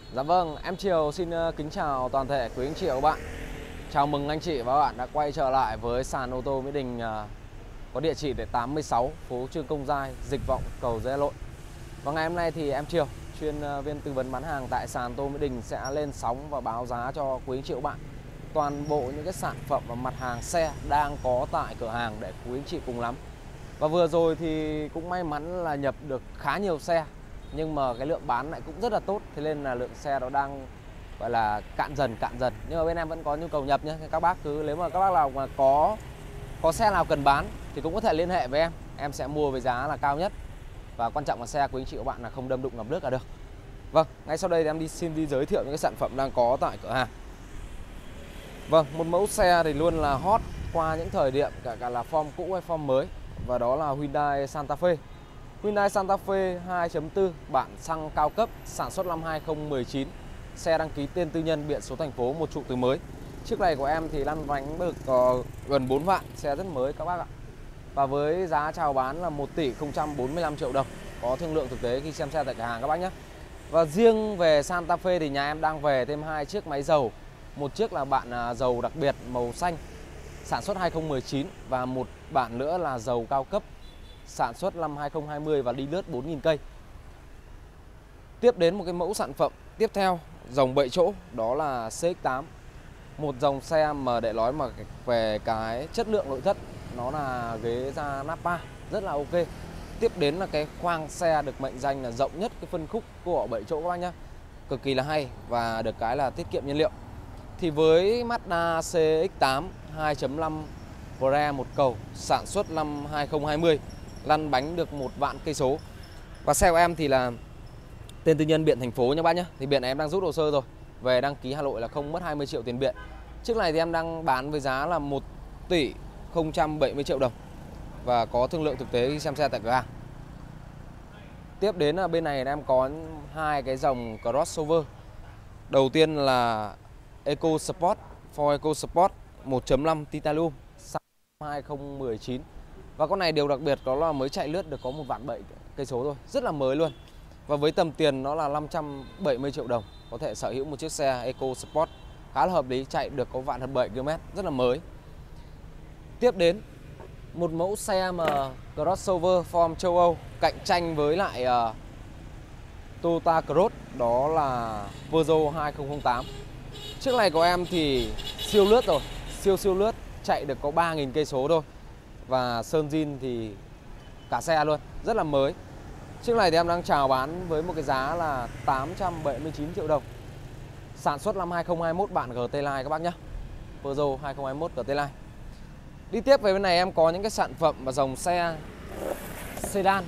Dạ vâng, em Triều xin kính chào toàn thể quý anh chị và các bạn. Chào mừng anh chị và các bạn đã quay trở lại với sàn ô tô Mỹ Đình có địa chỉ tại 86 phố Trương Công Giai, Dịch Vọng, Cầu Giấy Hà Nội. Và ngày hôm nay thì em Triều, chuyên viên tư vấn bán hàng tại sàn ô tô Mỹ Đình sẽ lên sóng và báo giá cho quý anh chị và các bạn toàn bộ những cái sản phẩm và mặt hàng xe đang có tại cửa hàng để quý anh chị cùng lắm. Và vừa rồi thì cũng may mắn là nhập được khá nhiều xe, nhưng mà cái lượng bán lại cũng rất là tốt, thế nên là lượng xe nó đang gọi là cạn dần. Nhưng mà bên em vẫn có nhu cầu nhập nhé. Các bác cứ, nếu mà các bác nào mà có xe nào cần bán thì cũng có thể liên hệ với em sẽ mua với giá là cao nhất. Và quan trọng là xe của anh chị và bạn là không đâm đụng ngập nước là được. Vâng, ngay sau đây thì em xin đi giới thiệu những cái sản phẩm đang có tại cửa hàng. Vâng, một mẫu xe thì luôn là hot qua những thời điểm cả là form cũ hay form mới, và đó là Hyundai Santa Fe. Hyundai Santa Fe 2.4 bản xăng cao cấp, sản xuất năm 2019. Xe đăng ký tên tư nhân, biển số thành phố, một trụ từ mới. Chiếc này của em thì lăn bánh được gần 4 vạn, xe rất mới các bác ạ. Và với giá chào bán là 1 tỷ 045 triệu đồng. Có thương lượng thực tế khi xem xe tại cửa hàng các bác nhé. Và riêng về Santa Fe thì nhà em đang về thêm 2 chiếc máy dầu. Một chiếc là bản dầu đặc biệt màu xanh, sản xuất 2019, và một bản nữa là dầu cao cấp, sản xuất năm 2020 và đi lướt 4.000 cây. Tiếp đến một cái mẫu sản phẩm tiếp theo, dòng 7 chỗ, đó là CX-8. Một dòng xe mà để nói mà về cái chất lượng nội thất, nó là ghế da Nappa, rất là ok. Tiếp đến là cái khoang xe được mệnh danh là rộng nhất cái phân khúc của 7 chỗ các bác nhé. Cực kỳ là hay và được cái là tiết kiệm nhiên liệu. Thì với Mazda CX-8 2.5 Pre một cầu, sản xuất năm 2020, lăn bánh được 1 vạn cây số. Và xe của em thì là tên tư nhân, biển thành phố nha bác nhé. Thì biển này em đang rút hồ sơ rồi, về đăng ký Hà Nội là không mất 20 triệu tiền biển. Chiếc này thì em đang bán với giá là 1 tỷ 070 triệu đồng, và có thương lượng thực tế khi xem xe tại cửa hàng. Tiếp đến là bên này em có hai cái dòng crossover. Đầu tiên là EcoSport, Ford EcoSport 1.5 Titanium, sản 2019. Và con này điều đặc biệt đó là mới chạy lướt được có 1 vạn 7 cây số thôi, rất là mới luôn. Và với tầm tiền nó là 570 triệu đồng, có thể sở hữu một chiếc xe EcoSport khá là hợp lý, chạy được có 1.7 km, rất là mới. Tiếp đến một mẫu xe mà crossover form châu Âu cạnh tranh với lại Toyota Cross, đó là Peugeot 2008. Chiếc này của em thì siêu lướt rồi, siêu lướt, chạy được có 3.000 cây số thôi. Và sơn zin thì cả xe luôn, rất là mới. Chiếc này thì em đang chào bán với một cái giá là 879 triệu đồng. Sản xuất năm 2021, bản GT Line các bác nhé. Peugeot 2021 GT Line. Đi tiếp về bên này em có những cái sản phẩm và dòng xe sedan.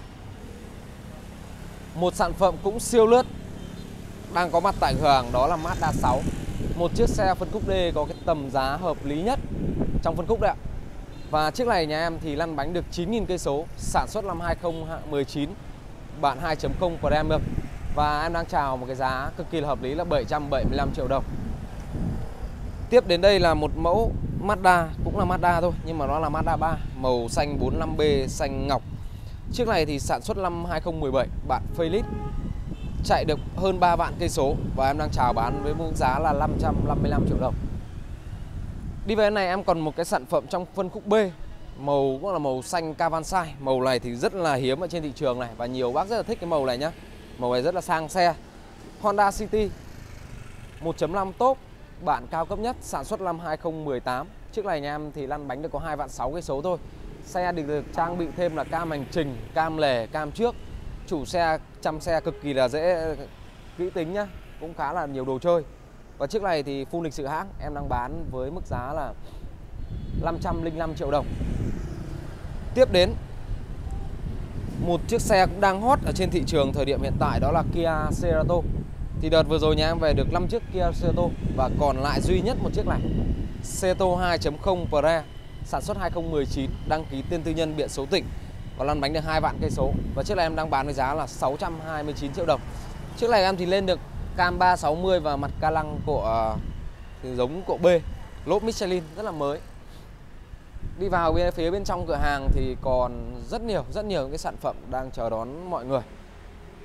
Một sản phẩm cũng siêu lướt đang có mặt tại cửa hàng, đó là Mazda 6. Một chiếc xe phân khúc D có cái tầm giá hợp lý nhất trong phân khúc đấy ạ. Và chiếc này nhà em thì lăn bánh được 9.000 cây số, sản xuất năm 2019, bản 2.0 Premium. Và em đang chào một cái giá cực kỳ là hợp lý là 775 triệu đồng. Tiếp đến đây là một mẫu Mazda, cũng là Mazda thôi, nhưng mà nó là Mazda 3, màu xanh 45B, xanh ngọc. Chiếc này thì sản xuất năm 2017, bản facelift, chạy được hơn 3 vạn cây số, và em đang chào bán với mức giá là 555 triệu đồng. Đi về này em còn một cái sản phẩm trong phân khúc B, màu cũng là màu xanh Kawasaki. Màu này thì rất là hiếm ở trên thị trường này, và nhiều bác rất là thích cái màu này nhá. Màu này rất là sang xe. Honda City 1.5 top, bản cao cấp nhất, sản xuất năm 2018. Chiếc này nhà em thì lăn bánh được có 2 vạn 6 cây số thôi. Xe được trang bị thêm là cam hành trình, cam lề, cam trước. Chủ xe chăm xe cực kỳ là dễ, kỹ tính nhá, cũng khá là nhiều đồ chơi. Và chiếc này thì full lịch sự hãng, em đang bán với mức giá là 505 triệu đồng. Tiếp đến một chiếc xe cũng đang hot ở trên thị trường thời điểm hiện tại, đó là Kia Cerato. Thì đợt vừa rồi nhà em về được 5 chiếc Kia Cerato, và còn lại duy nhất một chiếc này, Cerato 2.0 Pre, sản xuất 2019, đăng ký tên tư nhân, biển số tỉnh, và lăn bánh được 2 vạn cây số. Và chiếc này em đang bán với giá là 629 triệu đồng. Chiếc này em thì lên được cam 360 và mặt ca lăng của thì giống của B, lốp Michelin rất là mới. Đi vào phía bên trong cửa hàng thì còn rất nhiều những cái sản phẩm đang chờ đón mọi người.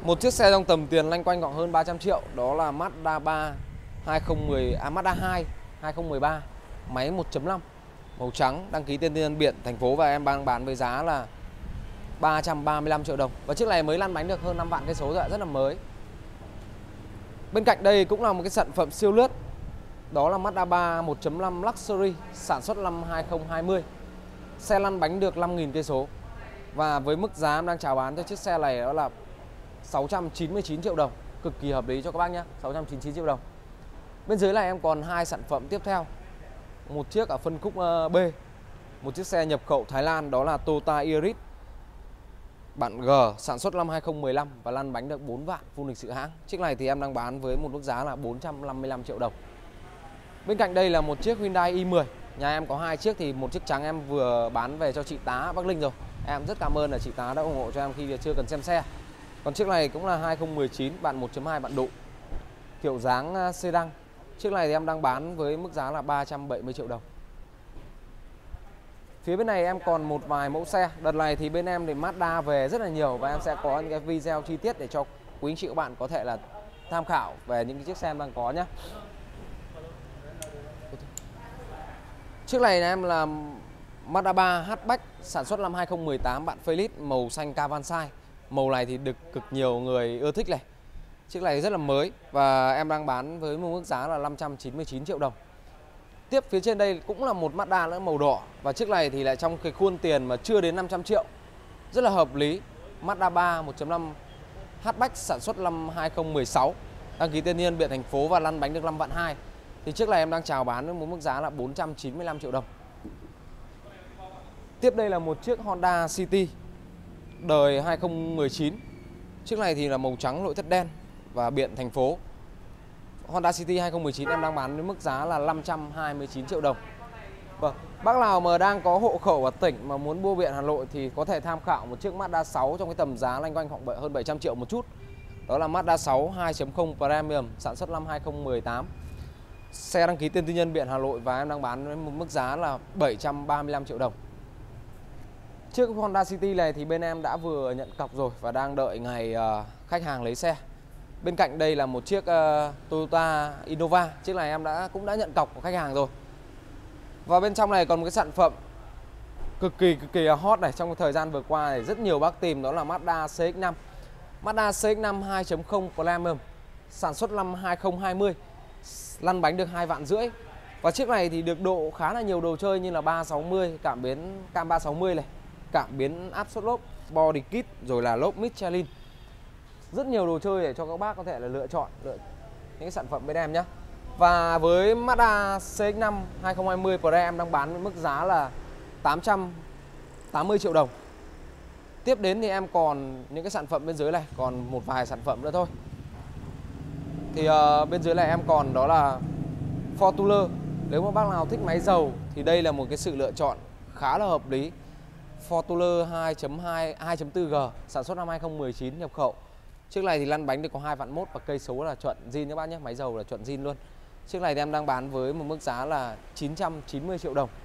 Một chiếc xe trong tầm tiền loanh quanh khoảng hơn 300 triệu, đó là Mazda 3 Mazda 2 2013, máy 1.5, màu trắng, đăng ký tên tư nhân biển thành phố, và em đang bán với giá là 335 triệu đồng. Và chiếc này mới lăn bánh được hơn 5 vạn cây số rồi, rất là mới. Bên cạnh đây cũng là một cái sản phẩm siêu lướt, đó là Mazda 3 1.5 Luxury, sản xuất năm 2020. Xe lăn bánh được 5.000 cây số. Và với mức giá em đang chào bán cho chiếc xe này đó là 699 triệu đồng, cực kỳ hợp lý cho các bác nhé, 699 triệu đồng. Bên dưới này em còn hai sản phẩm tiếp theo. Một chiếc ở phân khúc B, một chiếc xe nhập khẩu Thái Lan, đó là Toyota Yaris bản G, sản xuất năm 2015 và lăn bánh được 4 vạn, full lịch sự hãng. Chiếc này thì em đang bán với một mức giá là 455 triệu đồng. Bên cạnh đây là một chiếc Hyundai i10. Nhà em có hai chiếc, thì một chiếc trắng em vừa bán về cho chị tá Bắc Linh rồi. Em rất cảm ơn là chị tá đã ủng hộ cho em khi chưa cần xem xe. Còn chiếc này cũng là 2019, bản 1.2 bản đụ, kiểu dáng sedan. Chiếc này thì em đang bán với mức giá là 370 triệu đồng. Phía bên này em còn một vài mẫu xe. Đợt này thì bên em thì Mazda về rất là nhiều, và em sẽ có những cái video chi tiết để cho quý anh chị các bạn có thể là tham khảo về những cái chiếc xe em đang có nhé. Chiếc này em là Mazda 3 hatchback, sản xuất năm 2018, bản Felix, màu xanh Cavansai. Màu này thì được cực nhiều người ưa thích này. Chiếc này rất là mới và em đang bán với một mức giá là 599 triệu đồng. Tiếp phía trên đây cũng là một Mazda nữa, màu đỏ, và chiếc này thì lại trong cái khuôn tiền mà chưa đến 500 triệu. Rất là hợp lý. Mazda 3 1.5 hatchback, sản xuất năm 2016, đăng ký tên niên biển thành phố và lăn bánh được 5 vạn 2. Thì chiếc này em đang chào bán với một mức giá là 495 triệu đồng. Tiếp đây là một chiếc Honda City đời 2019. Chiếc này thì là màu trắng, nội thất đen và biển thành phố. Honda City 2019 em đang bán với mức giá là 529 triệu đồng. Vâng, bác nào mà đang có hộ khẩu ở tỉnh mà muốn mua biển Hà Nội thì có thể tham khảo một chiếc Mazda 6 trong cái tầm giá loanh quanh khoảng hơn 700 triệu một chút. Đó là Mazda 6 2.0 Premium, sản xuất năm 2018. Xe đăng ký tên tư nhân biển Hà Nội và em đang bán với một mức giá là 735 triệu đồng. Chiếc Honda City này thì bên em đã vừa nhận cọc rồi và đang đợi ngày khách hàng lấy xe. Bên cạnh đây là một chiếc Toyota Innova. Chiếc này em cũng đã nhận cọc của khách hàng rồi. Và bên trong này còn một cái sản phẩm cực kỳ hot này, trong thời gian vừa qua này rất nhiều bác tìm, đó là Mazda CX-5. Mazda CX-5 2.0 Premium, sản xuất năm 2020, lăn bánh được 2 vạn rưỡi. Và chiếc này thì được độ khá là nhiều đồ chơi như là 360, cảm biến cam 360 này, cảm biến áp suất lốp, body kit, rồi là lốp Michelin. Rất nhiều đồ chơi để cho các bác có thể là lựa chọn những cái sản phẩm bên em nhé. Và với Mazda CX-5 2020 Pro em đang bán với mức giá là 880 triệu đồng. Tiếp đến thì em còn những cái sản phẩm bên dưới này, còn một vài sản phẩm nữa thôi. Thì bên dưới này em còn đó là Fortuner. Nếu mà bác nào thích máy dầu thì đây là một cái sự lựa chọn khá là hợp lý. Fortuner 2.4G, sản xuất năm 2019, nhập khẩu. Chiếc này thì lăn bánh được có 2 vạn 1 và cây số là chuẩn zin các bác nhé, máy dầu là chuẩn zin luôn. Chiếc này thì em đang bán với một mức giá là 990 triệu đồng.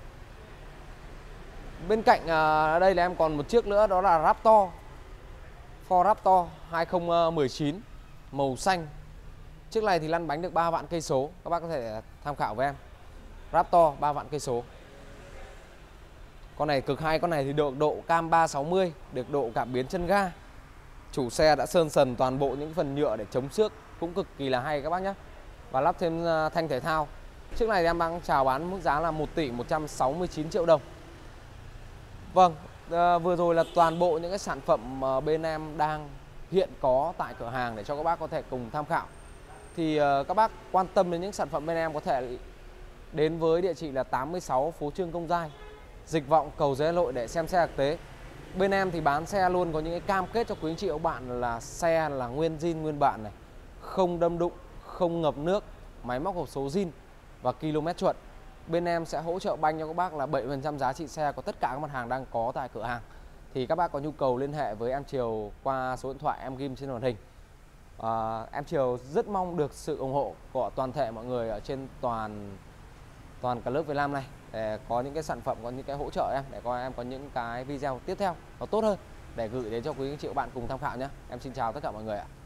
Bên cạnh đây là em còn một chiếc nữa, đó là Raptor, Ford Raptor 2019, màu xanh. Chiếc này thì lăn bánh được 3 vạn cây số, các bác có thể tham khảo với em. Raptor 3 vạn cây số. Con này cực hay, con này thì được độ cam 360, được độ cảm biến chân ga. Chủ xe đã sơn sần toàn bộ những phần nhựa để chống xước, cũng cực kỳ là hay các bác nhé. Và lắp thêm thanh thể thao. Chiếc này em đang chào bán mức giá là 1 tỷ 169 triệu đồng. Vâng, vừa rồi là toàn bộ những cái sản phẩm mà bên em đang hiện có tại cửa hàng để cho các bác có thể cùng tham khảo. Thì các bác quan tâm đến những sản phẩm bên em có thể đến với địa chỉ là 86 phố Trương Công Giai, Dịch Vọng, Cầu Giấy, Hà Nội để xem xe thực tế. Bên em thì bán xe luôn có những cái cam kết cho quý anh chị và các bạn là xe là nguyên zin nguyên bản này, không đâm đụng, không ngập nước, máy móc hộp số zin và km chuẩn. Bên em sẽ hỗ trợ banh cho các bác là 7% giá trị xe của tất cả các mặt hàng đang có tại cửa hàng. Thì các bác có nhu cầu liên hệ với em Triều qua số điện thoại em ghim trên màn hình. Em Triều rất mong được sự ủng hộ của toàn thể mọi người ở trên toàn cả lớp Việt Nam này để có những cái sản phẩm, có những cái hỗ trợ em, để coi em có những cái video tiếp theo nó tốt hơn để gửi đến cho quý anh chị và bạn cùng tham khảo nhé. Em xin chào tất cả mọi người ạ.